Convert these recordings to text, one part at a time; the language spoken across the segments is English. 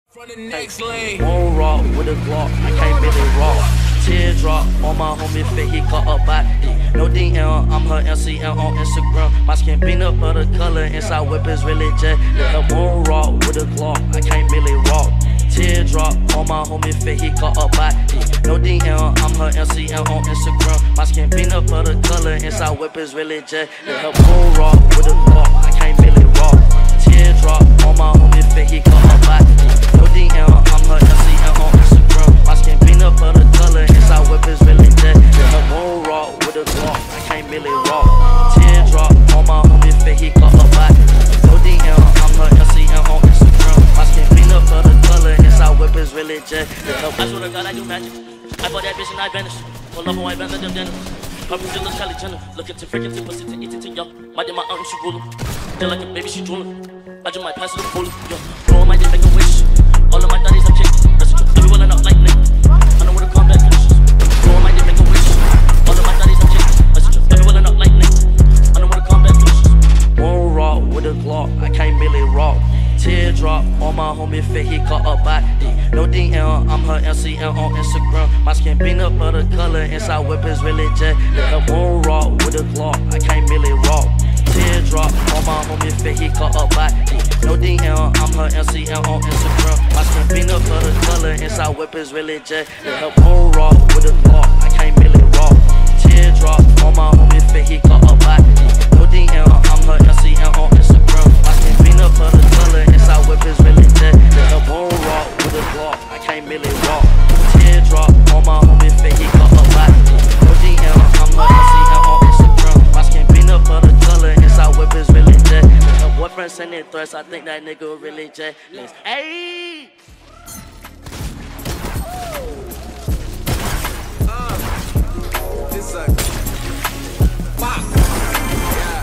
From the next lane. Won't rock with a Glock, I can't really rock. Teardrop on my homie fit, he caught up by it. No DM, I'm her MCM on Instagram. My skin peanut butter color, inside whip is really jet. Yeah, won't rock with a Glock, I can't really rock. Teardrop on my homie fit, he caught up by it. No DM, I'm her MCM on Instagram. My skin peanut butter color, inside whip is really jet. Yeah, won't rock with a Glock, I can't really rock. Teardrop on my homie fit, he caught up by it. No DM, I'm her MCM on Instagram. My skin peanut butter color, inside whip is really jet. Yeah, won't rock with a Glock, I can't really rock. Teardrop on my homie fit, he caught up by it. No DM, I'm her MCM on Instagram. My skin peanut butter color, inside whip is really jet. Yeah, I swear to God, I do magic. I bought that bitch and I vanished. Pull up on white bands like them denim. Purple dealers, Kylie Jenner. Look at the freaking tip, pussy to eat it to y'all. My day, my aunt, she ruling. Feel like a baby, she drooling. I just might pass it to the yo. Bro, my day, make a wish. All of my daddies are kicked. That's true. Everyone I know like Nick. I know where the combat finishes. Bro, my day, make a wish. All of my daddies are kicked. That's true. Everyone I know like Nick. I know where the combat finishes. Won't rock with a Glock, I can't really rock. Teardrop on my homie fit, he caught up by it. No DM, I'm her MCM on Instagram. My skin peanut butter color, inside whip is really jet. Yeah, won't rock with a Glock, I can't really rock. Teardrop on my homie fit, he caught up by it. No DM, I'm her MCM on Instagram. My skin peanut butter color, inside whip is really jet. Yeah, won't rock with a Glock, I can't really rock. Teardrop on my homie fit, he caught up by it. No DM, I'm her MCM on Instagram. My skin peanut butter color, inside whip is really jet. Yeah, won't rock with a Glock, I can't really rock. Teardrop on my homie fit, he caught up by it. No DM, I'm her MCM on Instagram. My skin peanut butter color, inside whip is really jet. Yeah, boyfriend sending threats, I think that nigga really jet. Hey! It's a pop. Yeah.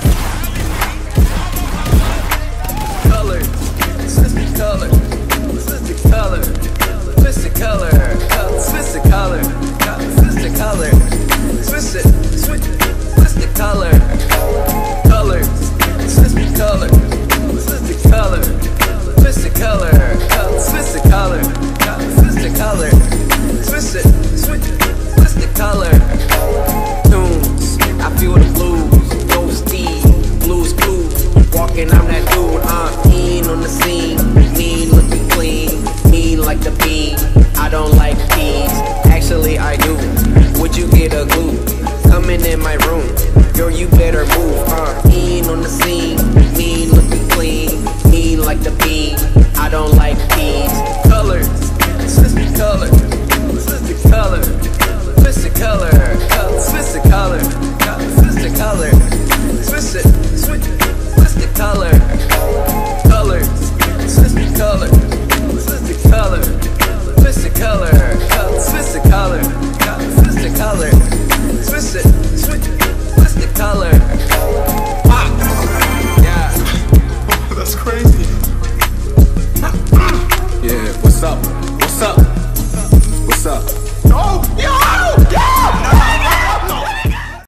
Color. Switch the color. Switch the color. Switch the color. Switch the color. Switch the color. Switch it. Switch the color. Color. Switch the color. Switch the color. Switch the color. Switch the color. Switch the color. Switch it. Switch the color. Tunes, I feel the blues. Ghosty, blues clues. Walking, I'm that dude. Keen on the scene. Mean looking clean. Mean like the bean. I don't like peas. Actually, I do. Would you get a glue? Coming in my room. Girl, you better move. Keen on the scene. Mean looking clean. Mean like the bean. I don't like peas. Colors. Switch the color. Switch the color. Switch the color. Switch the color. Switch the color. Switch it. Switch the color. Colors. Switch the color. Switch the color. Switch the color. Switch the color. Switch the color. Switch it. Switch the color. Pop. Yeah. That's crazy. Yeah. What's up? What's up? What's up? Oh, yo!